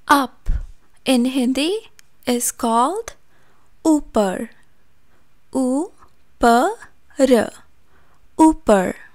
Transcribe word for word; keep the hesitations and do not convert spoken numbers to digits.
Up in Hindi is called upar. U-pa-r. Upar.